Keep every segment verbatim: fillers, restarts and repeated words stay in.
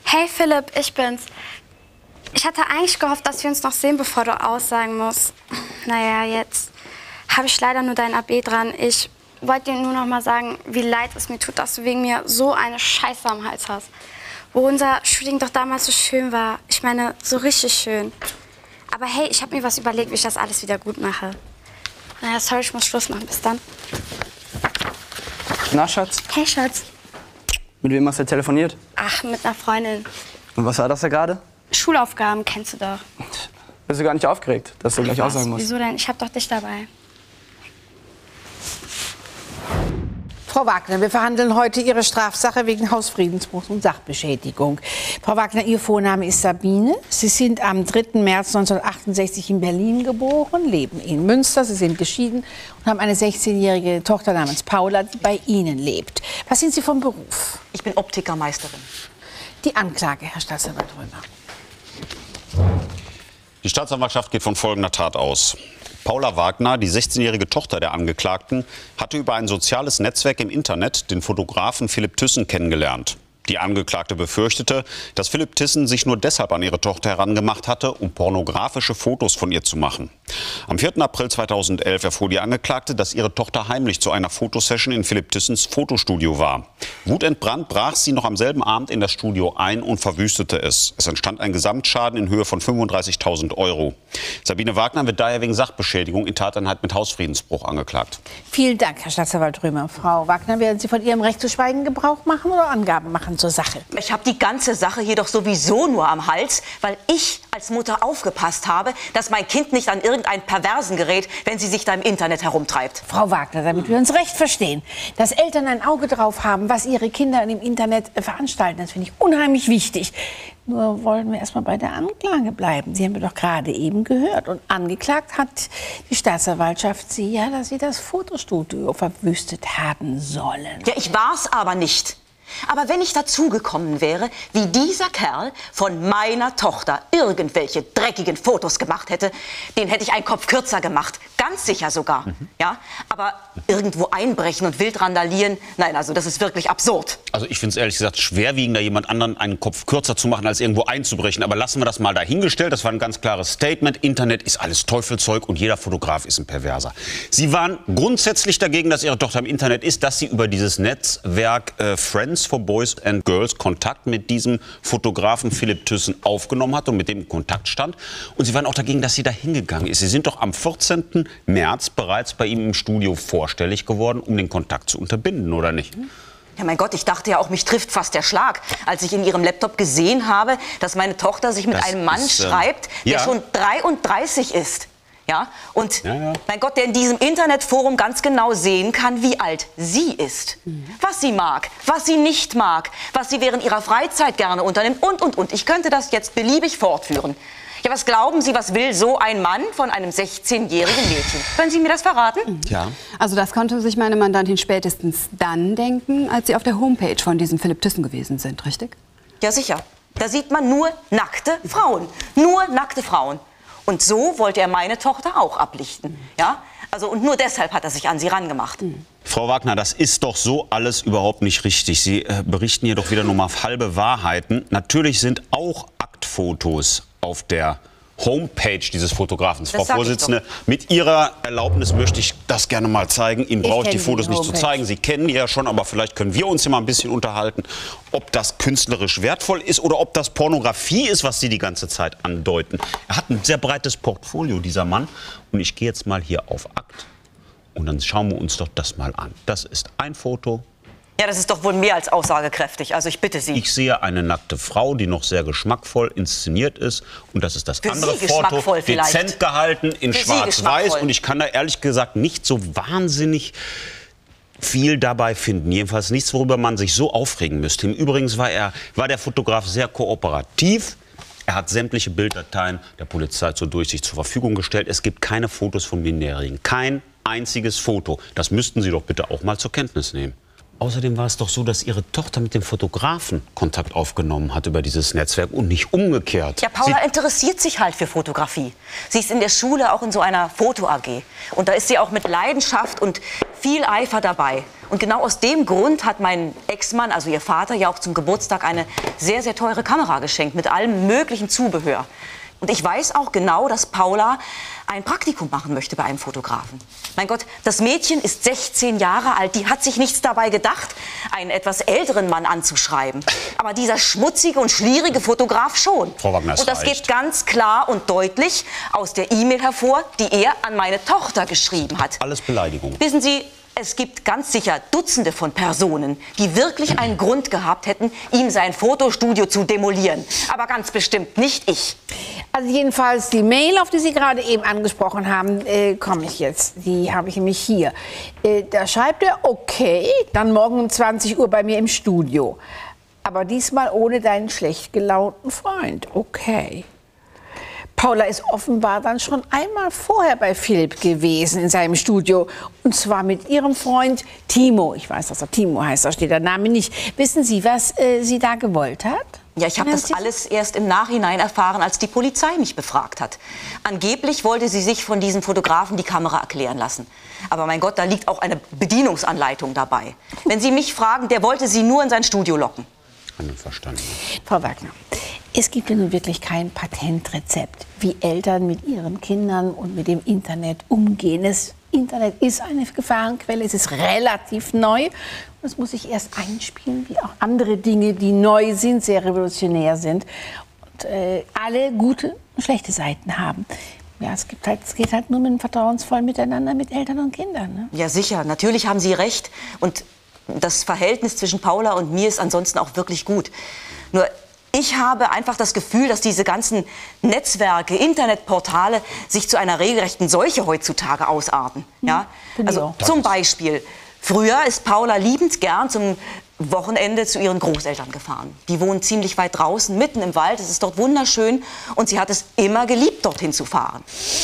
Hey Philipp, ich bin's. Ich hatte eigentlich gehofft, dass wir uns noch sehen, bevor du aussagen musst. Naja, jetzt habe ich leider nur dein A B dran. Ich wollte dir nur noch mal sagen, wie leid es mir tut, dass du wegen mir so eine Scheiße am Hals hast. Wo unser Shooting doch damals so schön war. Ich meine, so richtig schön. Aber hey, ich habe mir was überlegt, wie ich das alles wieder gut mache. Naja, sorry, ich muss Schluss machen. Bis dann. Na, Schatz? Hey, Schatz. Mit wem hast du telefoniert? Ach, mit einer Freundin. Und was war das da gerade? Schulaufgaben, kennst du doch. Bist du gar nicht aufgeregt, dass du gleich Was? aussagen musst? Wieso denn? Ich hab doch dich dabei. Frau Wagner, wir verhandeln heute Ihre Strafsache wegen Hausfriedensbruchs und Sachbeschädigung. Frau Wagner, Ihr Vorname ist Sabine. Sie sind am dritten März neunzehnhundertachtundsechzig in Berlin geboren, leben in Münster. Sie sind geschieden und haben eine sechzehnjährige Tochter namens Paula, die bei Ihnen lebt. Was sind Sie vom Beruf? Ich bin Optikermeisterin. Die Anklage, Herr Staatsanwalt Römer. Die Staatsanwaltschaft geht von folgender Tat aus. Paula Wagner, die sechzehnjährige Tochter der Angeklagten, hatte über ein soziales Netzwerk im Internet den Fotografen Philipp Thyssen kennengelernt. Die Angeklagte befürchtete, dass Philipp Thyssen sich nur deshalb an ihre Tochter herangemacht hatte, um pornografische Fotos von ihr zu machen. Am vierten April zweitausendelf erfuhr die Angeklagte, dass ihre Tochter heimlich zu einer Fotosession in Philipp Thyssens Fotostudio war. Wutentbrannt brach sie noch am selben Abend in das Studio ein und verwüstete es. Es entstand ein Gesamtschaden in Höhe von fünfunddreißigtausend Euro. Sabine Wagner wird daher wegen Sachbeschädigung in Tateinheit mit Hausfriedensbruch angeklagt. Vielen Dank, Herr Staatsanwalt Römer. Frau Wagner, werden Sie von Ihrem Recht zu schweigen Gebrauch machen oder Angaben machen zur Sache? Ich habe die ganze Sache jedoch sowieso nur am Hals, weil ich als Mutter aufgepasst habe, dass mein Kind nicht an irgendeinen Perversen gerät, wenn sie sich da im Internet herumtreibt. Frau Wagner, damit wir uns recht verstehen, dass Eltern ein Auge drauf haben, was ihre Kinder im Internet veranstalten, das finde ich unheimlich wichtig. Nur wollen wir erstmal bei der Anklage bleiben. Sie haben wir doch gerade eben gehört. Und angeklagt hat die Staatsanwaltschaft Sie ja, dass Sie das Fotostudio verwüstet haben sollen. Ja, ich war's aber nicht. Aber wenn ich dazugekommen wäre, wie dieser Kerl von meiner Tochter irgendwelche dreckigen Fotos gemacht hätte, den hätte ich einen Kopf kürzer gemacht. Ganz sicher sogar. Mhm. Ja? Aber irgendwo einbrechen und wild randalieren, nein, also das ist wirklich absurd. Also ich finde es ehrlich gesagt schwerwiegender, jemand anderen einen Kopf kürzer zu machen, als irgendwo einzubrechen. Aber lassen wir das mal dahingestellt. Das war ein ganz klares Statement. Internet ist alles Teufelzeug und jeder Fotograf ist ein Perverser. Sie waren grundsätzlich dagegen, dass Ihre Tochter im Internet ist, dass sie über dieses Netzwerk äh, Friends for Boys and Girls Kontakt mit diesem Fotografen Philipp Thyssen aufgenommen hat und mit dem in Kontakt stand. Und Sie waren auch dagegen, dass sie da hingegangen ist. Sie sind doch am vierzehnten März bereits bei ihm im Studio vorstellig geworden, um den Kontakt zu unterbinden, oder nicht? Ja, mein Gott, ich dachte ja auch, mich trifft fast der Schlag, als ich in ihrem Laptop gesehen habe, dass meine Tochter sich mit Das einem Mann ist, äh, schreibt, der ja. schon dreiunddreißig ist. Ja, und Ja, ja. mein Gott, der in diesem Internetforum ganz genau sehen kann, wie alt sie ist. Mhm. Was sie mag, was sie nicht mag, was sie während ihrer Freizeit gerne unternimmt und, und, und. Ich könnte das jetzt beliebig fortführen. Ja, was glauben Sie, was will so ein Mann von einem sechzehnjährigen Mädchen? Können Sie mir das verraten? Ja. Also das konnte sich meine Mandantin spätestens dann denken, als Sie auf der Homepage von diesem Philipp Thyssen gewesen sind, richtig? Ja, sicher. Da sieht man nur nackte Frauen. Nur nackte Frauen. Und so wollte er meine Tochter auch ablichten. Ja? Also, und nur deshalb hat er sich an sie rangemacht. Mhm. Frau Wagner, das ist doch so alles überhaupt nicht richtig. Sie äh, berichten hier doch wieder nur mal halbe Wahrheiten. Natürlich sind auch Aktfotos auf der Homepage dieses Fotografen. Frau Vorsitzende, mit Ihrer Erlaubnis möchte ich das gerne mal zeigen. Ihnen brauche ich die Fotos nicht zu zeigen. Sie kennen die ja schon, aber vielleicht können wir uns hier mal ein bisschen unterhalten, ob das künstlerisch wertvoll ist oder ob das Pornografie ist, was Sie die ganze Zeit andeuten. Er hat ein sehr breites Portfolio, dieser Mann. Und ich gehe jetzt mal hier auf Akt und dann schauen wir uns doch das mal an. Das ist ein Foto. Ja, das ist doch wohl mehr als aussagekräftig. Also ich bitte Sie. Ich sehe eine nackte Frau, die noch sehr geschmackvoll inszeniert ist. Und das ist das Für andere Sie Foto, vielleicht. dezent gehalten, in Für Sie schwarz-weiß. Und ich kann da ehrlich gesagt nicht so wahnsinnig viel dabei finden. Jedenfalls nichts, worüber man sich so aufregen müsste. Im Übrigen war, er, war der Fotograf sehr kooperativ. Er hat sämtliche Bilddateien der Polizei zur Durchsicht zur Verfügung gestellt. Es gibt keine Fotos von Minderjährigen. Kein einziges Foto. Das müssten Sie doch bitte auch mal zur Kenntnis nehmen. Außerdem war es doch so, dass Ihre Tochter mit dem Fotografen Kontakt aufgenommen hat über dieses Netzwerk und nicht umgekehrt. Ja, Paula Sie interessiert sich halt für Fotografie. Sie ist in der Schule auch in so einer Foto-A G. Und da ist sie auch mit Leidenschaft und viel Eifer dabei. Und genau aus dem Grund hat mein Ex-Mann, also ihr Vater, ja auch zum Geburtstag eine sehr, sehr teure Kamera geschenkt mit allem möglichen Zubehör. Und ich weiß auch genau, dass Paula ein Praktikum machen möchte bei einem Fotografen. Mein Gott, das Mädchen ist sechzehn Jahre alt. Die hat sich nichts dabei gedacht, einen etwas älteren Mann anzuschreiben. Aber dieser schmutzige und schlierige Fotograf schon. Frau Wagner, es und das reicht. geht ganz klar und deutlich aus der E-Mail hervor, die er an meine Tochter geschrieben hat. Alles Beleidigung. Wissen Sie, es gibt ganz sicher Dutzende von Personen, die wirklich einen Grund gehabt hätten, ihm sein Fotostudio zu demolieren. Aber ganz bestimmt nicht ich. Also jedenfalls die Mail, auf die Sie gerade eben angesprochen haben, äh, komme ich jetzt. Die habe ich nämlich hier. Äh, da schreibt er, okay, dann morgen um zwanzig Uhr bei mir im Studio. Aber diesmal ohne deinen schlecht gelaunten Freund. Okay. Paula ist offenbar dann schon einmal vorher bei Philipp gewesen in seinem Studio. Und zwar mit ihrem Freund Timo. Ich weiß, dass er Timo heißt, da steht der Name nicht. Wissen Sie, was äh, sie da gewollt hat? Ja, ich habe das alles erst im Nachhinein erfahren, als die Polizei mich befragt hat. Angeblich wollte sie sich von diesem Fotografen die Kamera erklären lassen. Aber mein Gott, da liegt auch eine Bedienungsanleitung dabei. Wenn Sie mich fragen, der wollte sie nur in sein Studio locken. Verstanden. Frau Wagner, es gibt ja nun wirklich kein Patentrezept, wie Eltern mit ihren Kindern und mit dem Internet umgehen. Das Internet ist eine Gefahrenquelle, es ist relativ neu. Und es muss sich erst einspielen, wie auch andere Dinge, die neu sind, sehr revolutionär sind. Und äh, alle gute und schlechte Seiten haben. Ja, es, gibt halt, es geht halt nur mit einem vertrauensvollen Miteinander mit Eltern und Kindern. Ne? Ja, sicher, natürlich haben Sie recht. Und das Verhältnis zwischen Paula und mir ist ansonsten auch wirklich gut. Nur ich habe einfach das Gefühl, dass diese ganzen Netzwerke, Internetportale sich zu einer regelrechten Seuche heutzutage ausarten. Ja? Also zum Beispiel, früher ist Paula liebend gern zum Wochenende zu ihren Großeltern gefahren. Die wohnen ziemlich weit draußen, mitten im Wald. Es ist dort wunderschön und sie hat es immer geliebt, dorthin zu fahren.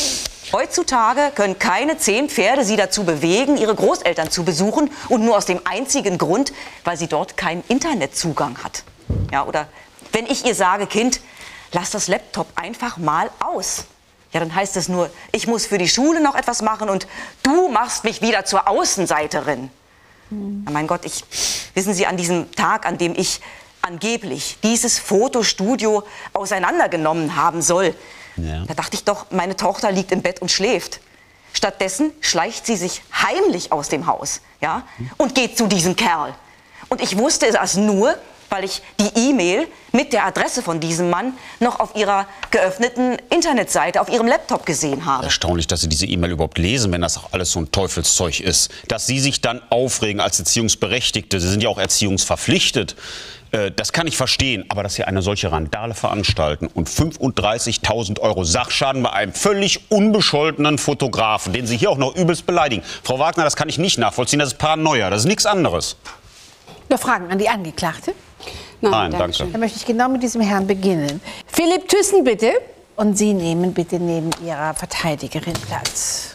Heutzutage können keine zehn Pferde sie dazu bewegen, ihre Großeltern zu besuchen und nur aus dem einzigen Grund, weil sie dort keinen Internetzugang hat. Ja, oder wenn ich ihr sage, Kind, lass das Laptop einfach mal aus. Ja, dann heißt es nur, ich muss für die Schule noch etwas machen und du machst mich wieder zur Außenseiterin. Hm. Ja, mein Gott, ich, wissen Sie, an diesem Tag, an dem ich angeblich dieses Fotostudio auseinandergenommen haben soll, ja. Da dachte ich doch, meine Tochter liegt im Bett und schläft. Stattdessen schleicht sie sich heimlich aus dem Haus, ja, und geht zu diesem Kerl. Und ich wusste es nur, weil ich die E-Mail mit der Adresse von diesem Mann noch auf ihrer geöffneten Internetseite auf ihrem Laptop gesehen habe. Erstaunlich, dass Sie diese E-Mail überhaupt lesen, wenn das auch alles so ein Teufelszeug ist. Dass Sie sich dann aufregen als Erziehungsberechtigte, Sie sind ja auch erziehungsverpflichtet, äh, das kann ich verstehen. Aber dass Sie eine solche Randale veranstalten und fünfunddreißigtausend Euro Sachschaden bei einem völlig unbescholtenen Fotografen, den Sie hier auch noch übelst beleidigen. Frau Wagner, das kann ich nicht nachvollziehen, das ist Paranoia, das ist nichts anderes. Noch Fragen an die Angeklagte? Nein, Nein, danke. danke. Dann möchte ich genau mit diesem Herrn beginnen. Philipp Thyssen, bitte. Und Sie nehmen bitte neben Ihrer Verteidigerin Platz.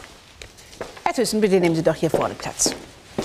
Herr Thyssen, bitte nehmen Sie doch hier vorne Platz.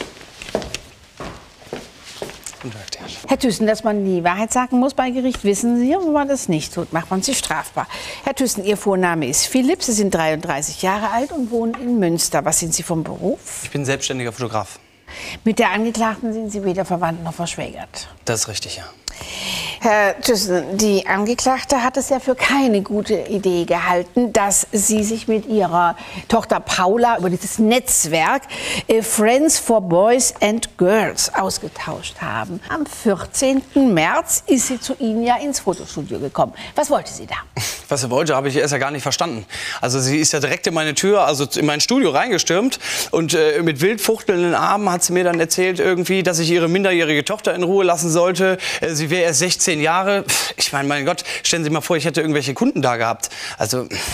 Herr Thyssen, dass man die Wahrheit sagen muss bei Gericht, wissen Sie. Und wenn man das nicht tut, macht man sich strafbar. Herr Thyssen, Ihr Vorname ist Philipp. Sie sind dreiunddreißig Jahre alt und wohnen in Münster. Was sind Sie vom Beruf? Ich bin selbstständiger Fotograf. Mit der Angeklagten sind Sie weder verwandt noch verschwägert. Das ist richtig, ja. Herr Thyssen, die Angeklagte hat es ja für keine gute Idee gehalten, dass Sie sich mit ihrer Tochter Paula über dieses Netzwerk äh, Friends for Boys and Girls ausgetauscht haben. Am vierzehnten März ist sie zu Ihnen ja ins Fotostudio gekommen. Was wollte sie da? Was sie wollte, habe ich erst ja gar nicht verstanden. Also sie ist ja direkt in meine Tür, also in mein Studio reingestürmt und äh, mit wild fuchtelnden Armen hat sie mir dann erzählt irgendwie, dass ich ihre minderjährige Tochter in Ruhe lassen sollte. Äh, sie wäre erst sechzehn Jahre. Ich meine, mein Gott, stellen Sie sich mal vor, ich hätte irgendwelche Kunden da gehabt. Also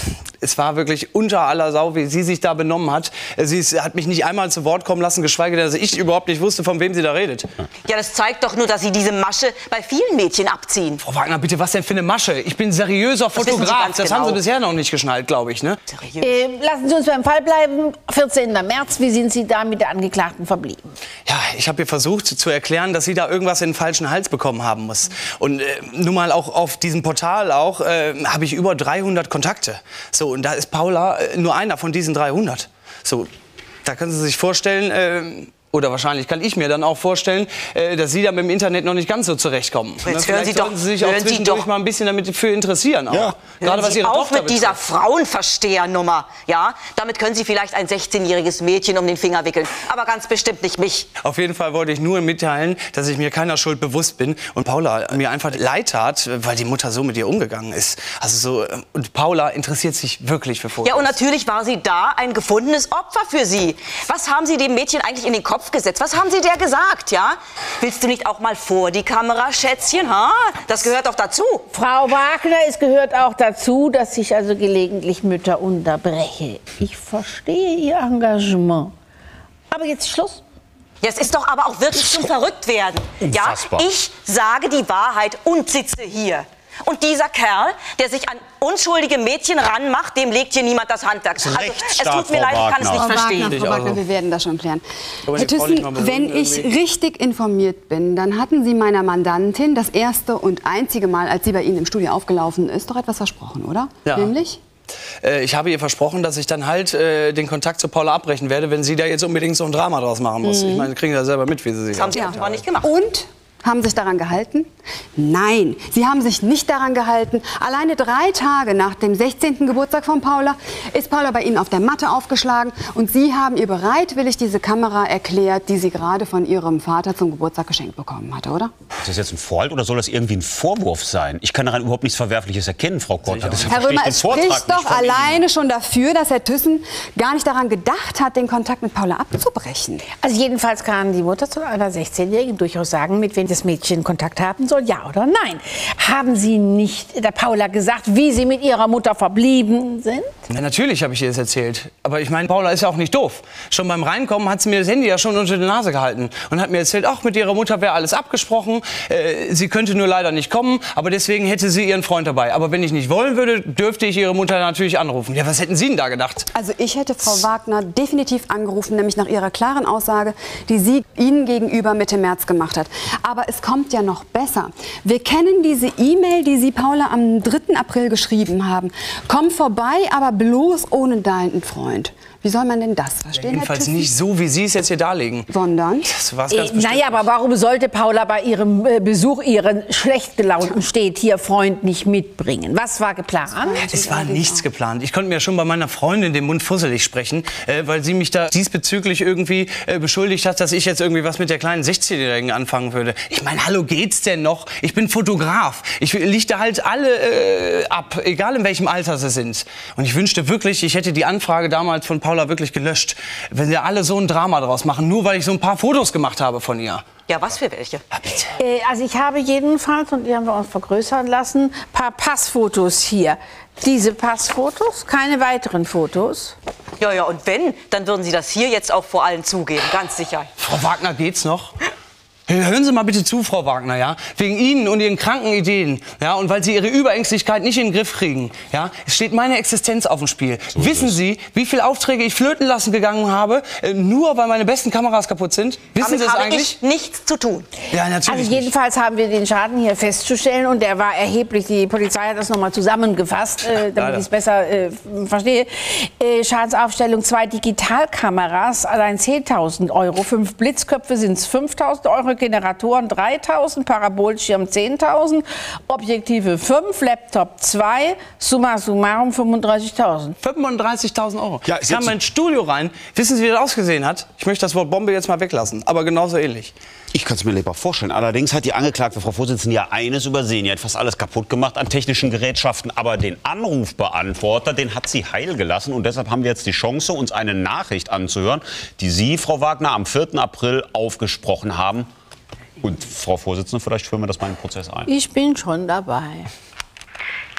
es war wirklich unter aller Sau, wie sie sich da benommen hat. Sie ist, hat mich nicht einmal zu Wort kommen lassen, geschweige denn, dass ich überhaupt nicht wusste, von wem sie da redet. Ja, das zeigt doch nur, dass Sie diese Masche bei vielen Mädchen abziehen. Frau Wagner, bitte, was denn für eine Masche? Ich bin seriöser Fotograf. Das, das genau. haben Sie bisher noch nicht geschnallt, glaube ich, ne? Äh, lassen Sie uns beim Fall bleiben. vierzehnten März, wie sind Sie da mit der Angeklagten verblieben? Ja, ich habe ihr versucht zu erklären, dass sie da irgendwas in den falschen Hals bekommen haben muss. Und äh, nun mal auch auf diesem Portal auch äh, habe ich über dreihundert Kontakte. So, und da ist Paula äh, nur einer von diesen dreihundert. So, da können Sie sich vorstellen, äh, oder wahrscheinlich kann ich mir dann auch vorstellen, äh, dass Sie da mit dem Internet noch nicht ganz so zurechtkommen. Jetzt ne? hören Vielleicht Sie doch, sollten Sie sich auch hören Sie zwischendurch doch. mal ein bisschen damit für interessieren. Auch. Ja. Gerade was Sie Ihre auf Tochter mit dieser betrifft. Frauenverstehernummer, ja? Damit können Sie vielleicht ein sechzehnjähriges Mädchen um den Finger wickeln, aber ganz bestimmt nicht mich. Auf jeden Fall wollte ich nur mitteilen, dass ich mir keiner Schuld bewusst bin und Paula mir einfach leid tat, weil die Mutter so mit ihr umgegangen ist. Also so, und Paula interessiert sich wirklich für Fotos. Ja, und natürlich war sie da ein gefundenes Opfer für Sie. Was haben Sie dem Mädchen eigentlich in den Kopf gesetzt? Was haben Sie der gesagt, ja? Willst du nicht auch mal vor die Kamera, Schätzchen, ha? Das gehört doch dazu. Frau Wagner, es gehört auch dazu, dass ich also gelegentlich Mütter unterbreche. Ich verstehe Ihr Engagement. Aber jetzt Schluss. Ja, es ist doch aber auch wirklich zum Verrücktwerden. Ja, Unfassbar. ich sage die Wahrheit und sitze hier. Und dieser Kerl, der sich an unschuldige Mädchen ranmacht, dem legt hier niemand das Handwerk. Also, es Rechtsstaat, tut mir Frau leid, ich kann es Wagner. nicht Frau verstehen. Wagner, Frau Wagner, wir werden das schon klären. Aber Herr die Frau nicht mal Thyssen, beruhigen wenn ich irgendwie. richtig informiert bin, dann hatten Sie meiner Mandantin das erste und einzige Mal, als sie bei Ihnen im Studio aufgelaufen ist, doch etwas versprochen, oder? Ja. Nämlich? Äh, ich habe ihr versprochen, dass ich dann halt äh, den Kontakt zu Paula abbrechen werde, wenn sie da jetzt unbedingt so ein Drama draus machen muss. Ich meine, Sie kriegen ja selber mit, wie sie sich Das haben Sie Ja. offenbar nicht gemacht. Und? Haben sich daran gehalten? Nein, sie haben sich nicht daran gehalten. Alleine drei Tage nach dem sechzehnten Geburtstag von Paula ist Paula bei Ihnen auf der Matte aufgeschlagen und Sie haben ihr bereitwillig diese Kamera erklärt, die sie gerade von Ihrem Vater zum Geburtstag geschenkt bekommen hatte, oder? Ist das jetzt ein Vorhalt oder soll das irgendwie ein Vorwurf sein? Ich kann daran überhaupt nichts Verwerfliches erkennen, Frau Kortner. Deshalb Herr verstehe ich Römer, den es Vortrag spricht nicht doch von Ihnen. alleine schon dafür, dass Herr Thyssen gar nicht daran gedacht hat, den Kontakt mit Paula abzubrechen. Also jedenfalls kann die Mutter zu einer sechzehnjährigen durchaus sagen, mit wem das Mädchen Kontakt haben soll, ja oder nein. Haben Sie nicht der Paula gesagt, wie Sie mit ihrer Mutter verblieben sind? Ja, natürlich habe ich ihr das erzählt. Aber ich meine, Paula ist ja auch nicht doof. Schon beim Reinkommen hat sie mir das Handy ja schon unter die Nase gehalten und hat mir erzählt, ach, mit ihrer Mutter wäre alles abgesprochen. Äh, sie könnte nur leider nicht kommen, aber deswegen hätte sie ihren Freund dabei. Aber wenn ich nicht wollen würde, dürfte ich ihre Mutter natürlich anrufen. Ja, was hätten Sie denn da gedacht? Also ich hätte Frau Wagner definitiv angerufen, nämlich nach ihrer klaren Aussage, die sie Ihnen gegenüber Mitte März gemacht hat. Aber es kommt ja noch besser. Wir kennen diese E-Mail, die Sie Paula am dritten April geschrieben haben. Komm vorbei, aber bloß ohne deinen Freund. Wie soll man denn das verstehen, Herr Jedenfalls Thyssen? nicht so, wie Sie es jetzt hier darlegen. Sondern? Das war's Äh, ganz bestimmt. naja, aber warum sollte Paula bei ihrem äh, Besuch ihren schlecht gelaunten Steht-hier-Freund nicht mitbringen? Was war geplant? Es war nichts geplant. Ich konnte mir schon bei meiner Freundin den Mund fusselig sprechen, äh, weil sie mich da diesbezüglich irgendwie äh, beschuldigt hat, dass ich jetzt irgendwie was mit der kleinen sechzehnjährigen anfangen würde. Ich meine, hallo, geht's denn noch? Ich bin Fotograf. Ich lichte halt alle äh, ab, egal in welchem Alter sie sind. Und ich wünschte wirklich, ich hätte die Anfrage damals von Paula wirklich gelöscht, wenn wir alle so ein Drama draus machen, nur weil ich so ein paar Fotos gemacht habe von ihr. Ja, was für welche? Ja, bitte. Äh, also ich habe jedenfalls, und die haben wir uns vergrößern lassen, ein paar Passfotos hier. Diese Passfotos, keine weiteren Fotos. Ja, ja, und wenn, dann würden Sie das hier jetzt auch vor allen zugeben, ganz sicher. Frau Wagner, geht's noch? Hören Sie mal bitte zu, Frau Wagner, ja? Wegen Ihnen und Ihren kranken Ideen, ja? Und weil Sie Ihre Überängstlichkeit nicht in den Griff kriegen, ja? Es steht meine Existenz auf dem Spiel. So Wissen ist es. Sie, wie viele Aufträge ich flöten lassen gegangen habe, äh, nur weil meine besten Kameras kaputt sind? Wissen Damit Sie das habe eigentlich? ich nichts zu tun. Ja, natürlich Also nicht. jedenfalls haben wir den Schaden hier festzustellen und der war erheblich. Die Polizei hat das nochmal zusammengefasst, äh, damit leider. ich es besser äh, verstehe. Äh, Schadensaufstellung, zwei Digitalkameras, allein zehntausend Euro. Fünf Blitzköpfe sind es fünftausend Euro, Generatoren dreitausend, Parabolschirm zehntausend, Objektive fünf, Laptop zwei, summa summarum fünfunddreißigtausend. fünfunddreißigtausend Euro. Ja, ich ist kam jetzt- in mein Studio rein. Wissen Sie, wie das ausgesehen hat? Ich möchte das Wort Bombe jetzt mal weglassen, aber genauso ähnlich. Ich kann es mir lieber vorstellen. Allerdings hat die Angeklagte, Frau Vorsitzende, ja eines übersehen. Die hat fast alles kaputt gemacht an technischen Gerätschaften. Aber den Anrufbeantworter, den hat sie heil gelassen. Und deshalb haben wir jetzt die Chance, uns eine Nachricht anzuhören, die Sie, Frau Wagner, am vierten April aufgesprochen haben. Und Frau Vorsitzende, vielleicht führen wir das mal in den Prozess ein. Ich bin schon dabei.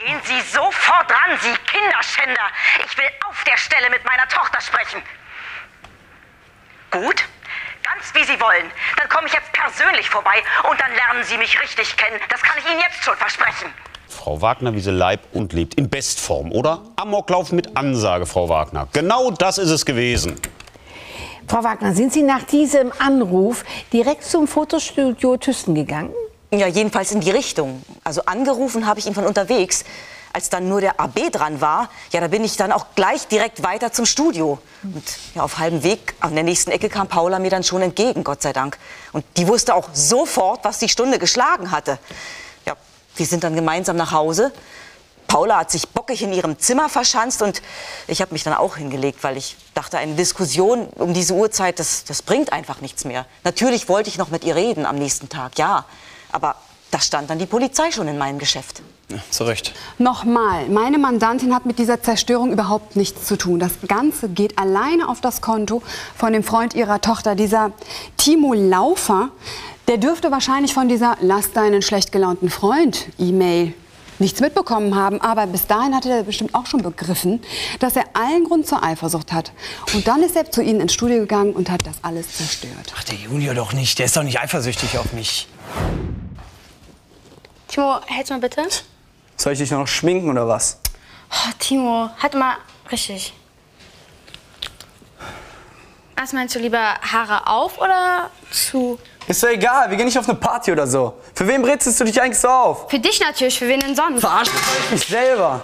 Gehen Sie sofort ran, Sie Kinderschänder. Ich will auf der Stelle mit meiner Tochter sprechen. Gut, ganz wie Sie wollen. Dann komme ich jetzt persönlich vorbei und dann lernen Sie mich richtig kennen. Das kann ich Ihnen jetzt schon versprechen. Frau Wagner, wie sie leibt und lebt. In Bestform, oder? Amoklauf mit Ansage, Frau Wagner. Genau das ist es gewesen. Frau Wagner, sind Sie nach diesem Anruf direkt zum Fotostudio Thyssen gegangen? Ja, jedenfalls in die Richtung. Also angerufen habe ich ihn von unterwegs. Als dann nur der A B dran war, ja, da bin ich dann auch gleich direkt weiter zum Studio. Und ja, auf halbem Weg an der nächsten Ecke kam Paula mir dann schon entgegen, Gott sei Dank. Und die wusste auch sofort, was die Stunde geschlagen hatte. Ja, wir sind dann gemeinsam nach Hause. Paula hat sich bockig in ihrem Zimmer verschanzt und ich habe mich dann auch hingelegt, weil ich dachte, eine Diskussion um diese Uhrzeit, das, das bringt einfach nichts mehr. Natürlich wollte ich noch mit ihr reden am nächsten Tag, ja. Aber da stand dann die Polizei schon in meinem Geschäft. Ja, zu Recht. Nochmal, meine Mandantin hat mit dieser Zerstörung überhaupt nichts zu tun. Das Ganze geht alleine auf das Konto von dem Freund ihrer Tochter, dieser Timo Laufer. Der dürfte wahrscheinlich von dieser Lass deinen schlecht gelaunten Freund E-Mail nichts mitbekommen haben. Aber bis dahin hatte er bestimmt auch schon begriffen, dass er allen Grund zur Eifersucht hat. Und dann ist er zu ihnen ins Studio gegangen und hat das alles zerstört. Ach, der Junior doch nicht. Der ist doch nicht eifersüchtig auf mich. Timo, hältst du mal bitte? Soll ich dich noch schminken oder was? Oh, Timo, halt mal richtig. Was meinst du, lieber Haare auf oder zu? Ist doch egal, wir gehen nicht auf eine Party oder so. Für wen brezelst du dich eigentlich so auf? Für dich natürlich, für wen denn sonst? Verarsch mich selber.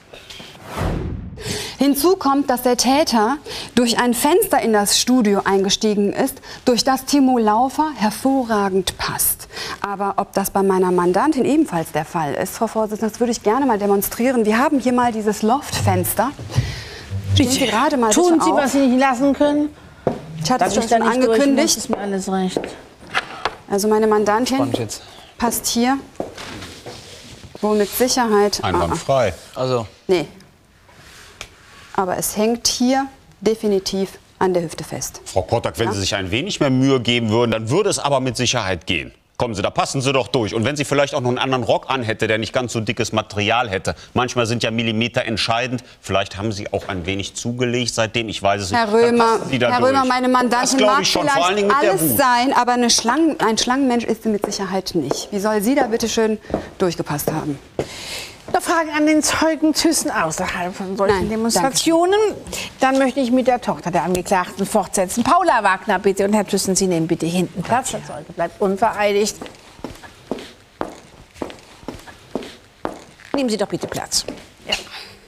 Hinzu kommt, dass der Täter durch ein Fenster in das Studio eingestiegen ist, durch das Timo Laufer hervorragend passt. Aber ob das bei meiner Mandantin ebenfalls der Fall ist, Frau Vorsitzende, das würde ich gerne mal demonstrieren. Wir haben hier mal dieses Loftfenster. Stehen Sie gerade mal Tun bitte Sie, auf. was Sie nicht lassen können? Ich hatte es Darf schon ich da nicht angekündigt. durch? Das ist mir alles recht. Also meine Mandantin Spannend jetzt. passt hier, wo mit Sicherheit... Einwandfrei. Also, Nee. Aber es hängt hier definitiv an der Hüfte fest. Frau Potok, wenn Sie sich ein wenig mehr Mühe geben würden, dann würde es aber mit Sicherheit gehen. Kommen Sie, da passen Sie doch durch. Und wenn Sie vielleicht auch noch einen anderen Rock anhätte, der nicht ganz so dickes Material hätte. Manchmal sind ja Millimeter entscheidend. Vielleicht haben Sie auch ein wenig zugelegt seitdem. Ich weiß es nicht. Herr Römer, Sie da Herr durch. Römer, meine Mandantin Das glaub mag ich schon, vielleicht vor allen Dingen mit der alles Wut. sein, aber eine Schlangen, ein Schlangenmensch ist sie mit Sicherheit nicht. Wie soll sie da bitte schön durchgepasst haben? Noch Fragen an den Zeugen Thyssen außerhalb von solchen Nein, Demonstrationen? Dann möchte ich mit der Tochter der Angeklagten fortsetzen. Paula Wagner, bitte. Und Herr Thyssen, Sie nehmen bitte hinten Platz. Der Zeuge bleibt unvereidigt. Nehmen Sie doch bitte Platz. Ja.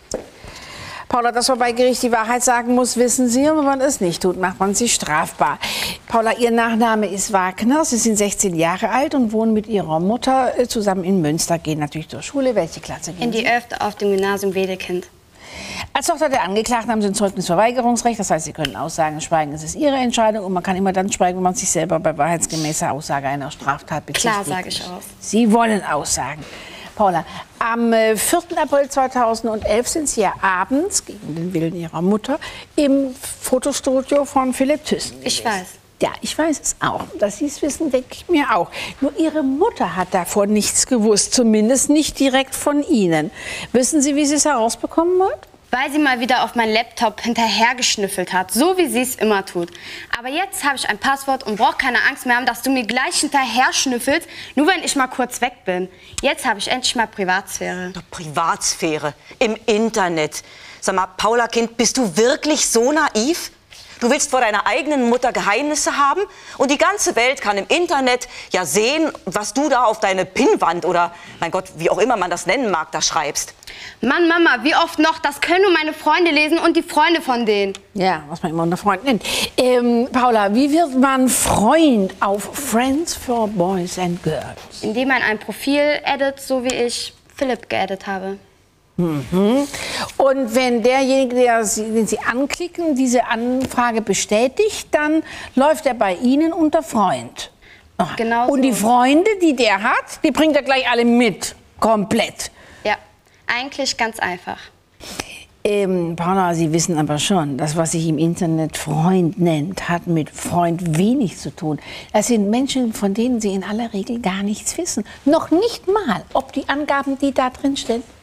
Paula, dass man bei Gericht die Wahrheit sagen muss, wissen Sie. Und wenn man es nicht tut, macht man sie strafbar. Paula, Ihr Nachname ist Wagner. Sie sind sechzehn Jahre alt und wohnen mit Ihrer Mutter zusammen in Münster. Gehen natürlich zur Schule. Welche Klasse gehen In die Sie? Elfte auf dem Gymnasium Wedekind. Als Tochter der Angeklagten haben Sie ein Zeugnisverweigerungsrecht. Das heißt, Sie können Aussagen schweigen. Es ist Ihre Entscheidung. Und man kann immer dann schweigen, wenn man sich selber bei wahrheitsgemäßer Aussage einer Straftat bezichtigt. Klar, sage ich aus. Sie wollen aussagen. Paula, am vierten April zweitausendelf sind Sie ja abends, gegen den Willen Ihrer Mutter, im Fotostudio von Philipp Thyssen Ich gewesen. weiß. Ja, ich weiß es auch. Dass Sie es wissen, denke ich mir auch. Nur Ihre Mutter hat davon nichts gewusst, zumindest nicht direkt von Ihnen. Wissen Sie, wie sie es herausbekommen hat? Weil sie mal wieder auf meinen Laptop hinterhergeschnüffelt hat, so wie sie es immer tut. Aber jetzt habe ich ein Passwort und brauche keine Angst mehr haben, dass du mir gleich hinterher schnüffelst, nur wenn ich mal kurz weg bin. Jetzt habe ich endlich mal Privatsphäre. Privatsphäre im Internet. Sag mal, Paula Kind, bist du wirklich so naiv? Du willst vor deiner eigenen Mutter Geheimnisse haben und die ganze Welt kann im Internet ja sehen, was du da auf deine Pinnwand oder, mein Gott, wie auch immer man das nennen mag, da schreibst. Mann, Mama, wie oft noch? Das können nur meine Freunde lesen und die Freunde von denen. Ja, was man immer unter Freund nennt. Ähm, Paula, wie wird man Freund auf Friends for Boys and Girls? Indem man ein Profil edit, so wie ich Philipp geedit habe. Mhm. Und wenn derjenige, der Sie, den Sie anklicken, diese Anfrage bestätigt, dann läuft er bei Ihnen unter Freund. Aha. Genau Und die so. Freunde, die der hat, die bringt er gleich alle mit. Komplett. Ja, eigentlich ganz einfach. Ähm, Paula, Sie wissen aber schon, das, was sich im Internet Freund nennt, hat mit Freund wenig zu tun. Das sind Menschen, von denen Sie in aller Regel gar nichts wissen. Noch nicht mal, ob die Angaben, die da drin stehen,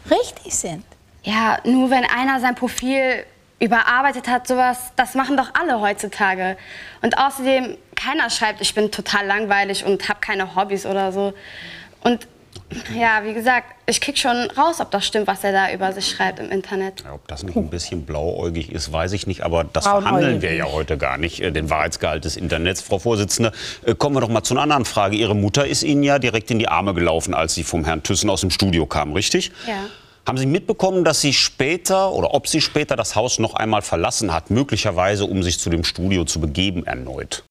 richtig sind. Ja, nur wenn einer sein Profil überarbeitet hat, sowas, das machen doch alle heutzutage. Und außerdem, keiner schreibt, ich bin total langweilig und habe keine Hobbys oder so. Und ja, wie gesagt, ich krieg schon raus, ob das stimmt, was er da über sich schreibt im Internet. Ja, ob das nicht ein bisschen blauäugig ist, weiß ich nicht. Aber das Braunäugig. verhandeln wir ja heute gar nicht, äh, den Wahrheitsgehalt des Internets. Frau Vorsitzende, äh, kommen wir doch mal zu einer anderen Frage. Ihre Mutter ist Ihnen ja direkt in die Arme gelaufen, als Sie vom Herrn Thyssen aus dem Studio kam, richtig? Ja. Haben Sie mitbekommen, dass sie später oder ob sie später das Haus noch einmal verlassen hat, möglicherweise um sich zu dem Studio zu begeben erneut?